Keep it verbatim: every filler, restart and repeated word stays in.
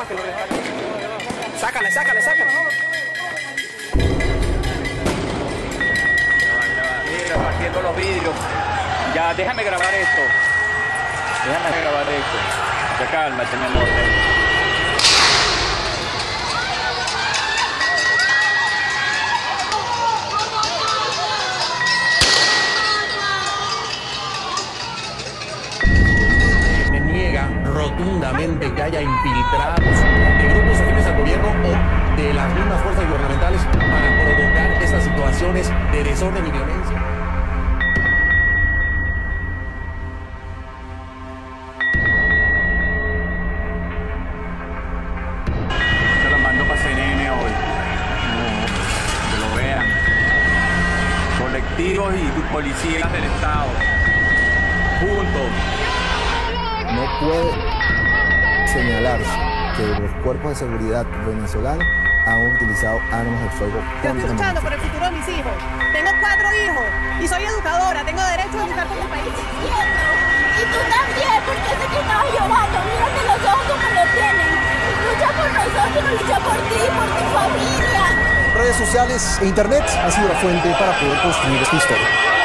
Sácale, sácale, sácale. Mira, partiendo los vidrios. Ya, déjame grabar esto. Déjame grabar esto. Ya cálmate, mi amor. Rotundamente que haya infiltrados de grupos afines al gobierno o de las mismas fuerzas gubernamentales para provocar estas situaciones de desorden y violencia. Se lo mando para C N N hoy. No, que lo vean. Colectivos y policías del Estado. Juntos. No puede señalarse que los cuerpos de seguridad venezolanos han utilizado armas de fuego Yo contra estoy luchando por nosotros. el futuro de mis hijos. Tengo cuatro hijos y soy educadora. Tengo derecho a educar por mi país. Y tú también, porque sé que estabas llorando. Mírate los ojos como lo tienen. Lucha por nosotros, lucha por ti, por tu familia. Redes sociales e internet ha sido la fuente para poder construir esta historia.